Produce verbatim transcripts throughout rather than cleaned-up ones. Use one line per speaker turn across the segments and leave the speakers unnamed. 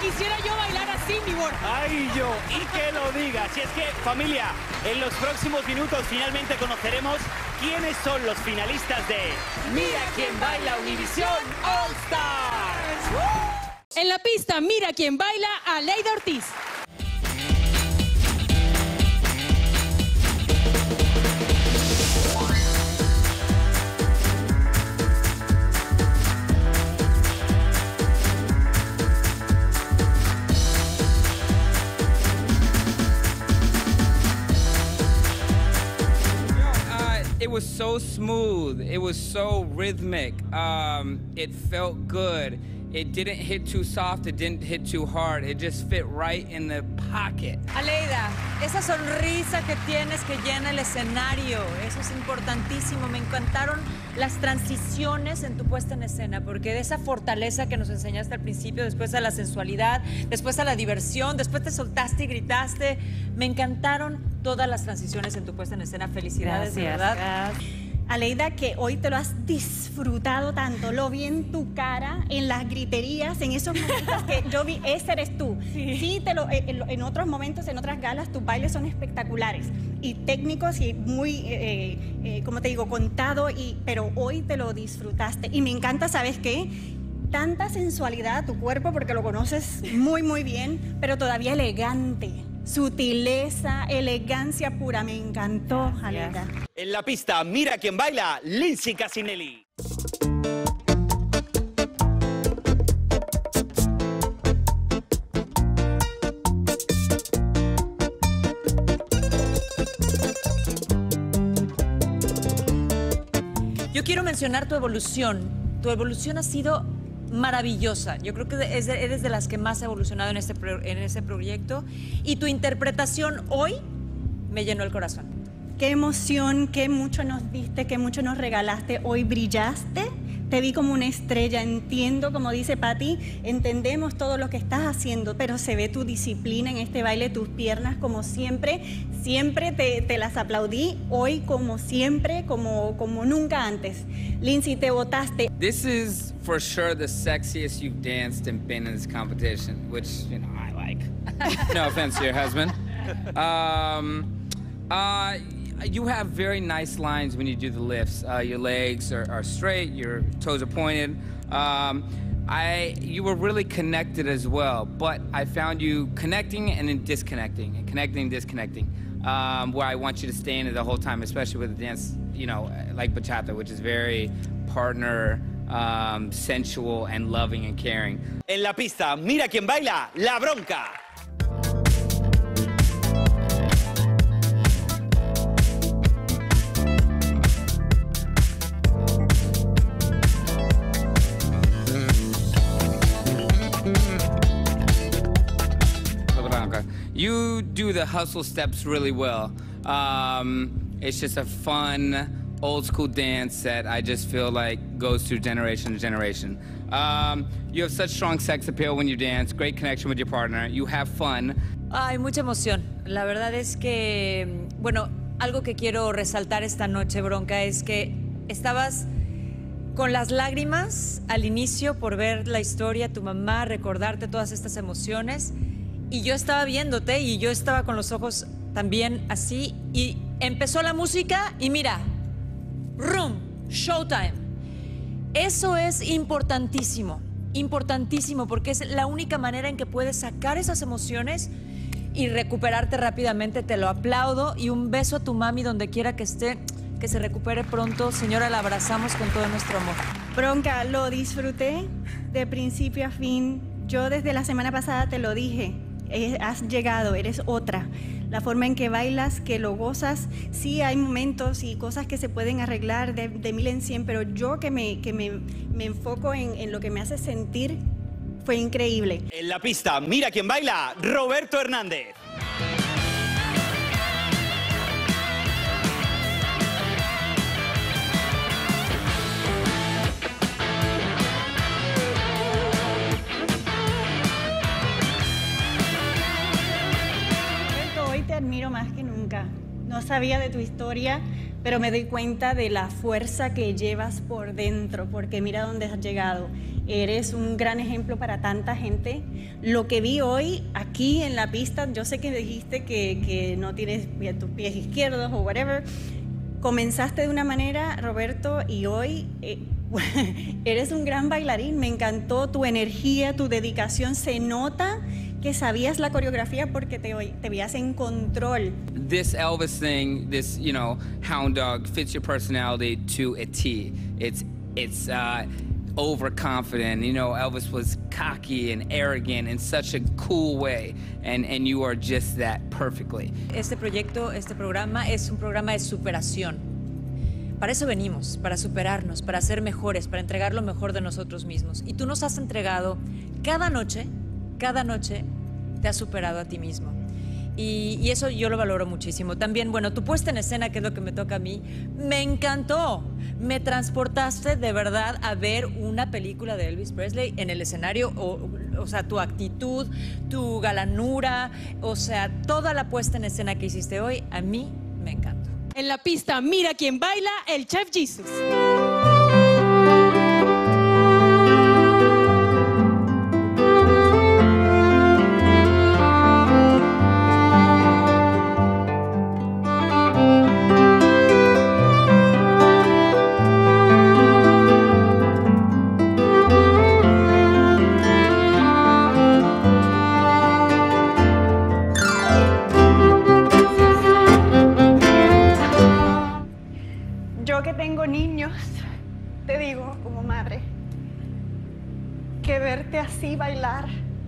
quisiera yo bailar así, mi Borja.
Ay, yo, y que lo diga. Si es que, familia, en los próximos minutos finalmente conoceremos quiénes son los finalistas de Mira quién baila Univisión All Stars.
En la pista, mira quién baila, Aleida Ortiz.
It was so smooth. It was so rhythmic. Um, it felt good. It didn't hit too soft. It didn't hit too hard. It just fit right in the pocket.
Aleida, esa sonrisa que tienes que llena el escenario, eso es importantísimo. Me encantaron las transiciones en tu puesta en escena, porque de esa fortaleza que nos enseñaste al principio, después a la sensualidad, después a la diversión, después te soltaste y gritaste. Me encantaron todas las transiciones en tu puesta en escena. Felicidades,
Gracias,
de verdad.
Gracias. Aleida, que hoy te lo has disfrutado tanto, lo vi en tu cara, en las griterías, en esos momentos que yo vi, ese eres tú. Sí, sí te lo, en, en otros momentos, en otras galas, tus bailes son espectaculares y técnicos y muy, eh, eh, como te digo, contado, y, pero hoy te lo disfrutaste. Y me encanta, ¿sabes qué? Tanta sensualidad a tu cuerpo, porque lo conoces muy, muy bien, pero todavía elegante. Sutileza, elegancia pura, me encantó, Aleida.
En la pista, mira quién baila, Lindsay Casinelli.
Yo quiero mencionar tu evolución. Tu evolución ha sido maravillosa. Yo creo que es de, eres de las que más ha evolucionado en este, pro, en este proyecto. Y tu interpretación hoy me llenó el corazón.
Qué emoción, qué mucho nos diste, qué mucho nos regalaste. Hoy brillaste, te vi como una estrella. Entiendo, como dice Patti, entendemos todo lo que estás haciendo, pero se ve tu disciplina en este baile, tus piernas como siempre. Siempre te, te las aplaudí, hoy como siempre, como, como nunca antes. Lindsay, te botaste.
This is for sure the sexiest you've danced and been in this competition, which, you know, I like. No offense to your husband. Um, uh, you have very nice lines when you do the lifts. Uh, your legs are, are straight, your toes are pointed. Um, I, you were really connected as well, but I found you connecting and then disconnecting, and connecting and disconnecting, um, where I want you to stay in it the whole time, especially with a dance, you know, like bachata, which is very partner, um, sensual and loving and caring.
En la pista, mira quién baila, La Bronca.
You do the hustle steps really well. Um, it's just a fun, old school dance that I just feel like goes through generation to generation. Um, you have such strong sex appeal when you dance, great connection with your partner, you have fun.
Hay mucha emoción. La verdad es que, bueno, algo que quiero resaltar esta noche, Bronca, es que estabas con las lágrimas al inicio por ver la historia, tu mamá, recordarte todas estas emociones. Y yo estaba viéndote y yo estaba con los ojos también así. Y empezó la música y mira, ¡rum! Showtime. Eso es importantísimo, importantísimo, porque es la única manera en que puedes sacar esas emociones y recuperarte rápidamente. Te lo aplaudo y un beso a tu mami donde quiera que esté, que se recupere pronto. Señora, la abrazamos con todo nuestro amor.
Bronca, lo disfruté de principio a fin. Yo desde la semana pasada te lo dije. Has llegado, eres otra. La forma en que bailas, que lo gozas, sí hay momentos y cosas que se pueden arreglar de, de mil en cien, pero yo que me, que me, me enfoco en, en lo que me hace sentir, fue increíble.
En la pista, mira quién baila, Roberto Hernández.
Te admiro más que nunca. No sabía de tu historia, pero me doy cuenta de la fuerza que llevas por dentro, porque mira dónde has llegado. Eres un gran ejemplo para tanta gente. Lo que vi hoy aquí en la pista, yo sé que dijiste que, que no tienes tus pies izquierdos o whatever. Comenzaste de una manera, Roberto, y hoy eh, eres un gran bailarín. Me encantó tu energía, tu dedicación. Se nota que sabías la coreografía porque te, te veías en control.
This Elvis thing, this, you know, hound dog fits your personality to a T. It's, it's uh, overconfident. You know, Elvis was cocky and arrogant in such a cool way, and, and you are just that perfectly.
Este proyecto, este programa es un programa de superación. Para eso venimos, para superarnos, para ser mejores, para entregar lo mejor de nosotros mismos. Y tú nos has entregado cada noche, cada noche te has superado a ti mismo. Y, y eso yo lo valoro muchísimo. También, bueno, tu puesta en escena, que es lo que me toca a mí, me encantó. Me transportaste de verdad a ver una película de Elvis Presley en el escenario, o, o sea, tu actitud, tu galanura, o sea, toda la puesta en escena que hiciste hoy, a mí me encantó.
En la pista, mira quién baila, el Chef Jesus.
Yo que tengo niños, te digo como madre, que verte así bailar,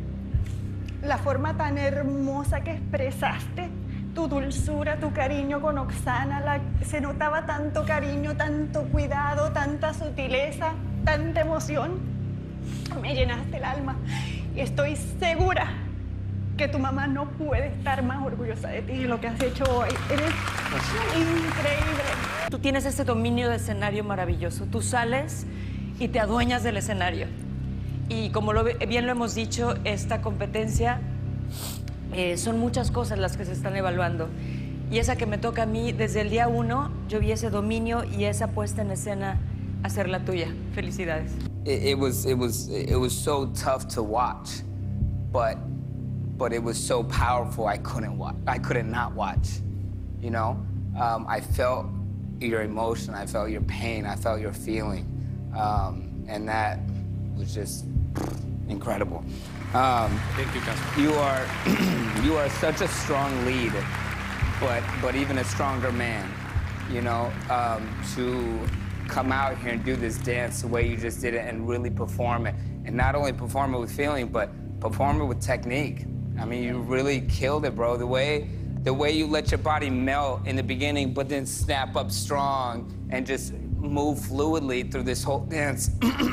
la forma tan hermosa que expresaste, tu dulzura, tu cariño con Oksana, la, se notaba tanto cariño, tanto cuidado, tanta sutileza, tanta emoción. Me llenaste el alma y estoy segura que tu mamá no puede estar más orgullosa de ti y lo que has hecho hoy. Eres increíble.
Tú tienes este dominio de escenario maravilloso. Tú sales y te adueñas del escenario. Y como lo, bien lo hemos dicho, esta competencia eh, son muchas cosas las que se están evaluando. Y esa que me toca a mí, desde el día uno, yo vi ese dominio y esa puesta en escena a ser la tuya. Felicidades.
It, it was, it was, it was so tough to watch, but, but it was so powerful. I couldn't watch. I couldn't not watch. You know, um, I felt your emotion. I felt your pain. I felt your feeling, um, and that was just incredible. Um,
Thank you, Casper.
You are, you are such a strong lead, but but even a stronger man. You know, um, to come out here and do this dance the way you just did it and really perform it, and not only perform it with feeling, but perform it with technique. I mean, you really killed it, bro. The way, the way you let your body melt in the beginning, but then snap up strong and just move fluidly through this whole dance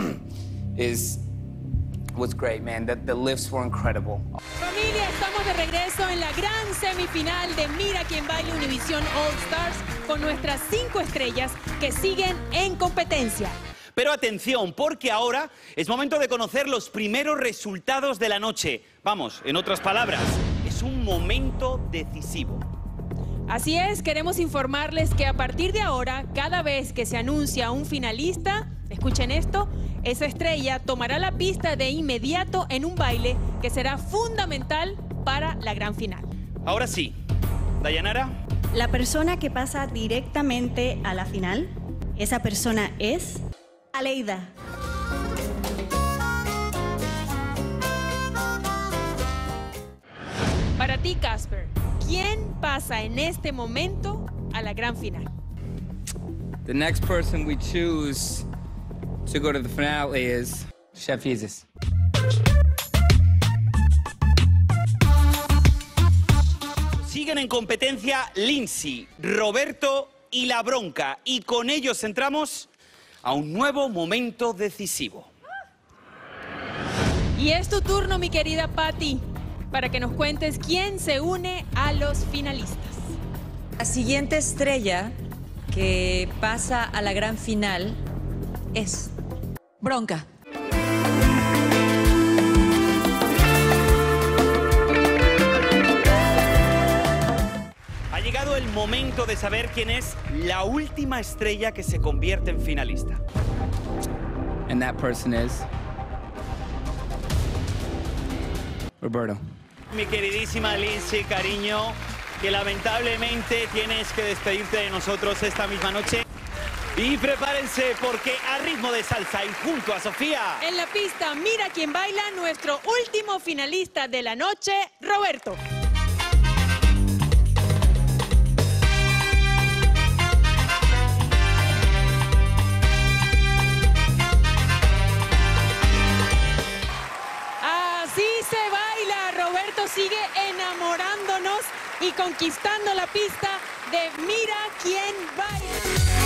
is was great, man. The, the lifts were incredible.
Familia, estamos de regreso en la gran semifinal de Mira quién baila Univisión All Stars con nuestras cinco estrellas que siguen en competencia.
Pero atención, porque ahora es momento de conocer los primeros resultados de la noche. Vamos, en otras palabras, es un momento decisivo.
Así es, queremos informarles que a partir de ahora, cada vez que se anuncia un finalista, escuchen esto, esa estrella tomará la pista de inmediato en un baile que será fundamental para la gran final.
Ahora sí, Dayanara.
La persona que pasa directamente a la final, esa persona es Aleida.
Para ti, Casper, ¿quién pasa en este momento a la gran final?
The next person we choose to go to the finale is Chef Jesus.
Siguen en competencia Lindsay, Roberto y La Bronca. Y con ellos entramos a un nuevo momento decisivo.
Y es tu turno, mi querida Patty, para que nos cuentes quién se une a los finalistas.
La siguiente estrella que pasa a la gran final es Bronca.
Ha llegado el momento de saber quién es la última estrella que se convierte en finalista.
And that person is Roberto.
Mi queridísima Lindsay, cariño, que lamentablemente tienes que despedirte de nosotros esta misma noche. Y prepárense porque a ritmo de salsa y junto a Sofía.
En la pista, mira quién baila, nuestro último finalista de la noche, Roberto. Así se baila. Roberto sigue enamorándonos y conquistando la pista de Mira quién baila.